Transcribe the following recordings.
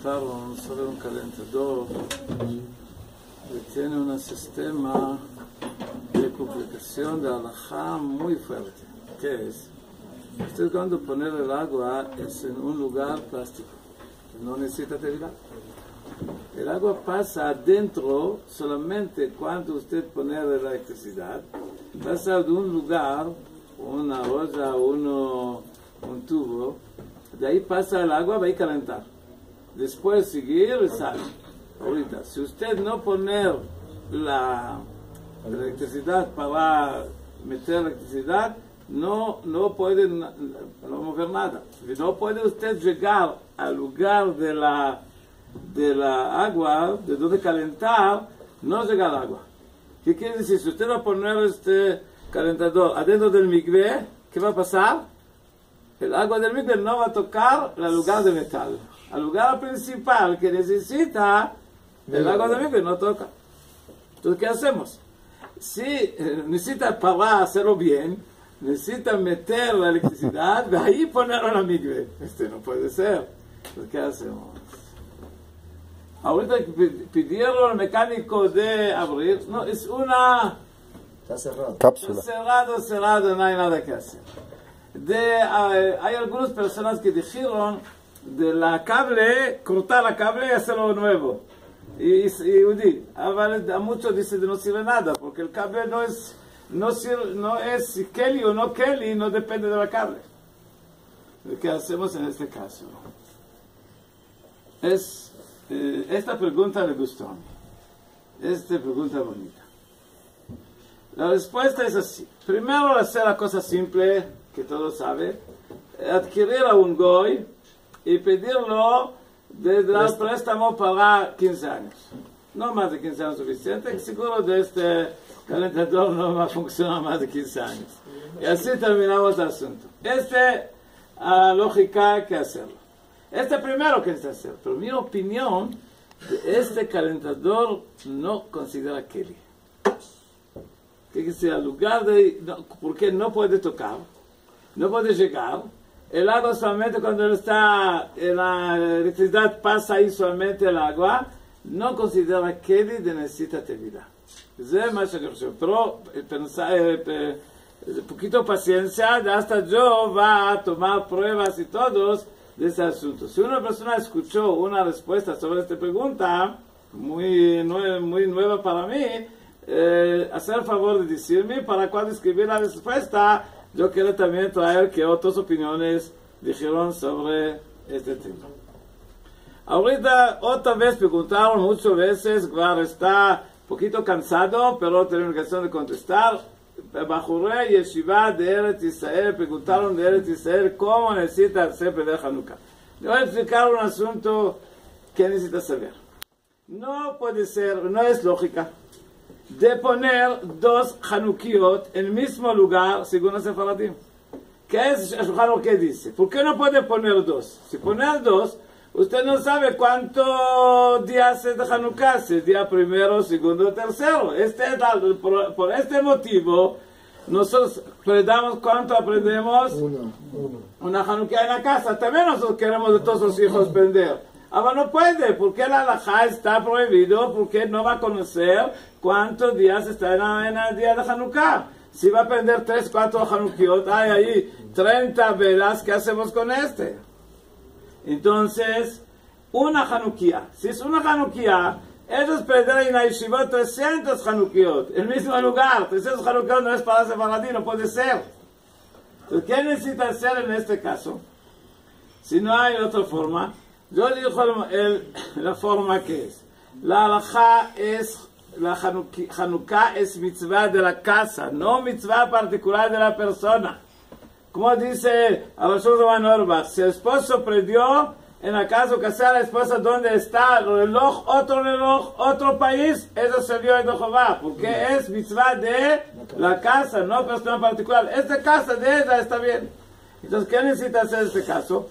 preguntaron sobre un calentador que tiene un sistema de complicación de alajá muy fuerte. ¿Qué es? Usted cuando poner el agua es en un lugar plástico, no necesita tevilá. El agua pasa adentro solamente cuando usted pone la electricidad, pasa de un lugar, una olla, un tubo, de ahí pasa el agua, va a calentar. Después seguir y sale. Ahorita, si usted no poner la electricidad para meter electricidad, no puede no mover nada. No puede usted llegar al lugar de la agua, de donde calentar, no llega al agua. ¿Qué quiere decir? Si usted va a poner este calentador adentro del migvé, ¿qué va a pasar? El agua del migvé no va a tocar el lugar de metal. Al lugar principal que necesita, el agua del migvé no toca. Entonces, ¿qué hacemos? Si necesita para hacerlo bien, necesita meter la electricidad, de ahí ponerlo en la migvé. No puede ser. Entonces, ¿qué hacemos? Ahorita pidieron al mecánico de abrir, no, es una... Está cerrado. Cápsula. Cerrado, no hay nada que hacer. Hay algunas personas que dijeron de la cable, cortar la cable y hacerlo nuevo. Y a muchos dicen que no sirve nada, porque el cable no es Kelly o no Kelly, no depende de la cable. ¿Qué hacemos en este caso? Esta pregunta le gustó. Esta pregunta bonita. La respuesta es así. Primero, hacer la cosa simple, que todos saben, adquirir a un goy y pedirlo de dar préstamo para 15 años. No más de 15 años suficiente, seguro de este calentador no va a funcionar más de 15 años. Y así terminamos el asunto. Lógica hay que hacerlo. Primero que necesita hacer, pero mi opinión de este calentador no considera Kelly. Que sea al lugar de... No, porque no puede tocar, no puede llegar. El agua solamente cuando está en la electricidad pasa ahí solamente el agua, no considera Kelly de necesita tevilá. Es más que yo. Pero poquito paciencia, hasta yo va a tomar pruebas y todos de ese asunto. Si una persona escuchó una respuesta sobre esta pregunta, muy nueva para mí, hacer el favor de decirme para cuando escribir la respuesta, yo quiero también traer que otras opiniones dijeron sobre este tema. Ahorita otra vez preguntaron muchas veces, claro, está un poquito cansado, pero tengo ocasión de contestar. Bajuré Yeshiva de Eretz Israel preguntaron de Eretz Israel cómo necesita hacer de Hanukkah. Le voy a explicar un asunto que necesita saber. No puede ser, no es lógica de poner dos Hanukiot en el mismo lugar según los sefaradim. ¿Qué es el Shulchan que dice? ¿Por qué no puede poner dos? Si poner dos, usted no sabe cuántos días es de Hanukkah, si es día primero, segundo, tercero. Por este motivo, nosotros ¿cuánto aprendemos? Una Hanukkah en la casa. También nosotros queremos de todos los hijos aprender. Ahora no puede, porque la halajá está prohibido, porque no va a conocer cuántos días está en el día de Hanukkah. Si va a aprender 3, 4 Hanukkiot, hay ahí 30 velas, ¿qué hacemos con este? Entonces, una Hanukkah. Si es una Hanukkah, ellos perderán en la yeshiva 300 Hanukkiot. El mismo lugar, 300 Hanukkiot no es para sefaradí, no puede ser. Entonces, ¿qué necesita hacer en este caso? Si no hay otra forma, yo digo la forma que es. La halajá es, la Hanukkah es mitzvah de la casa, no mitzvah particular de la persona. Como dice Abashur Roman Orbach, si el esposo prendió en la casa que sea la esposa donde está el reloj, otro país, eso se vio en Jehová, porque es mitzvah de la casa, no persona particular. Esta casa de ella está bien. Entonces, ¿qué necesita hacer en este caso?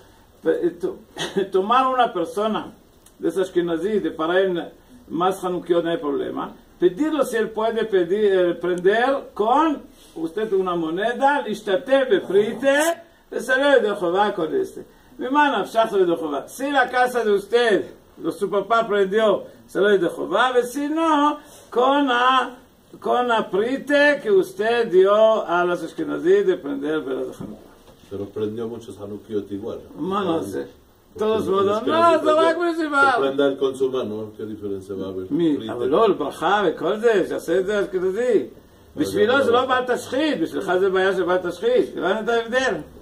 Tomar una persona de esas que nos dice para él más Hanukkiot no hay problema, pedirlo si él puede prender con usted una moneda, l'ishtateh befrite, de salir de Jehová con este. Mi mano, de Jehová. Si la casa de usted su papá aprendió, se lo de Jehová, y si no, con aprite que usted dio a los Ashkenazí de prender velas de Hanukkah. Pero prendió muchos Hanukiot igual. No sé. Todos modos, no, זה רק מסיבה. prenda él con su mano, ¿qué diferencia va a haber? אבל לא, לברכה וכל זה, שעשה את זה אשכנזי. בשבילו זה לא בעל תשחית, בשבילך זה בעיה של בעל תשחית. הבנת את ההבדל?